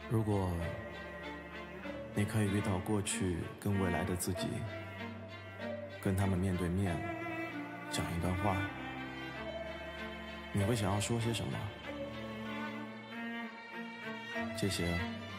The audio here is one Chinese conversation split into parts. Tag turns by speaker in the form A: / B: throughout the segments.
A: 如果你可以遇到过去跟未来的自己，跟他们面对面讲一段话，你会想要说些什么？这些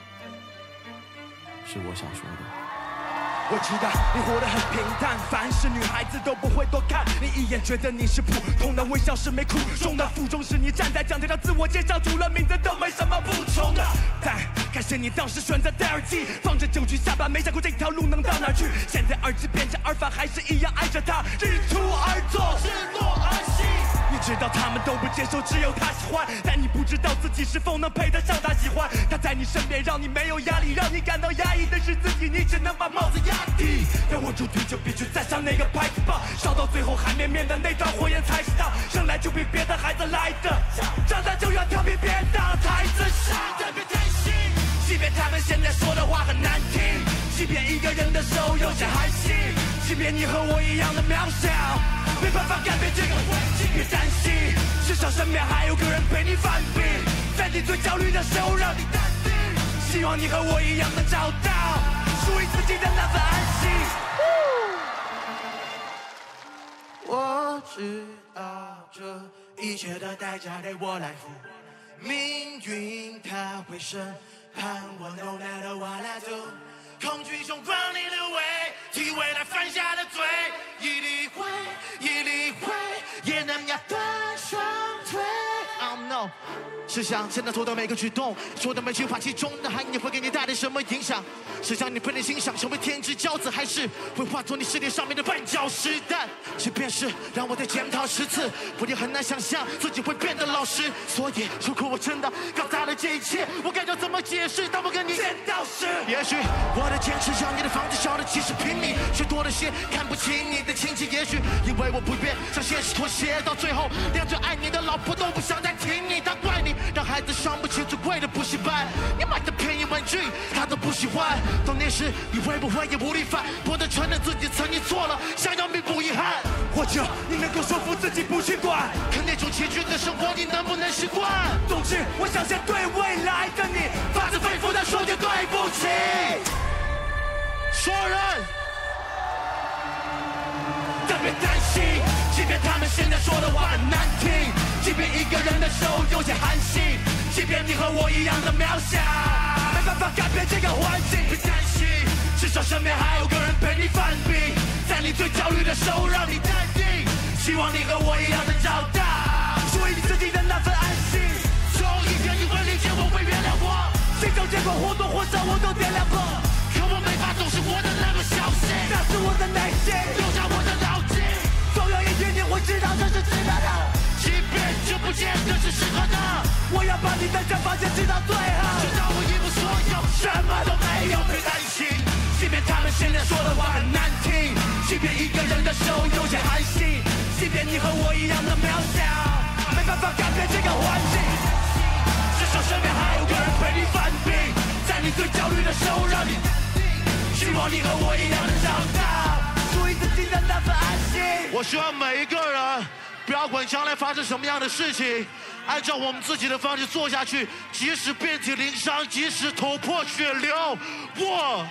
A: 是我想说的。
B: 我知道你活得很平淡，凡是女孩子都不会多看你一眼，觉得你是普通的，微笑是没苦衷的，负重是你站在讲台上自我介绍，除了名字都没什么不同的。但感谢你当时选择戴耳机，放着酒局下班，没想过这条路能到哪儿去。现在耳机变成耳返，还是一样爱着他，日出而作，日落而息。你知道他们都不接受，只有他喜欢，但你不知道自己是否能配得上他喜欢。他在你身边，让你没有压力，让你感到压抑的是自己，你只能把帽子压低。要握住啤酒，别去再上那个牌子吧，烧到最后海绵绵的那团火焰才是他。生来就比别的孩子来的，长大就要调皮，别当孩子傻的，别担心。即便他们现在说的话很难听，即便一个人的手有些寒心，即便你和我一样的渺小，没办法改变这个环境，别担心，至少身边还有个人陪你翻笔，在你最焦虑的时候让你淡定。希望你和我一样能找到属于自己的那份安心。我知道这一切的代价得我来付，命运它会审判我 ，No matter what I do。恐惧中光临的胃，替未来犯下的罪，一定会，也能压断双腿。Oh no。试想，现在做的每个举动，说的每句话，其中的含义会给你带来什么影响？是将你被人欣赏，成为天之骄子，还是会化作你世界上面的绊脚石弹？即便是让我再检讨10次，我也很难想象自己会变得老实。所以，如果我真的搞砸了这一切，我该要怎么解释？当我跟你见到时，也许我的坚持让你的房子小的其实平米，却多了些看不起你的亲戚。也许因为我不愿向现实妥协，到最后连最爱你的老婆都不想再听你，他怪你。让孩子上不起最贵的补习班，你买的便宜玩具他都不喜欢。到那时你会不会也无力反驳的承认自己曾经错了，想要弥补遗憾？或者你能够说服自己不去管，可那种拮据的生活你能不能习惯？总之我想先对未来的你发自肺腑地说句对不起。说人但别担心，即便他们现在说的话很难听，即便一个人的手有些寒心，即便你和我一样的渺小，没办法改变这个环境。别担心，至少身边还有个人陪你翻笔，在你最焦虑的时候让你淡定。希望你和我一样能找到属于你自己的那份安心。总有一天你会理解我，会原谅我，心中结果或多或少我都掂量过，可我没法总是活得那么小心，那是我的内心，留下我的牢记。总有一天你会知道这是值得的，即便这不见得是适合的。我要把你的想法坚持到最后，直到我一无所有，什么都没有。别担心，即便他们现在说的话很难听，即便一个人的手有些寒心，即便你和我一样的渺小，没办法改变这个环境。至少身边还有个人陪你翻笔，在你最焦虑的时候让你淡定。希望你和我一样能找到属于自己的那份安心。我希望每一个人，不要管将来发生什么样的事情，按照我们自己的方式做下去，即使遍体鳞伤，即使头破血流，我。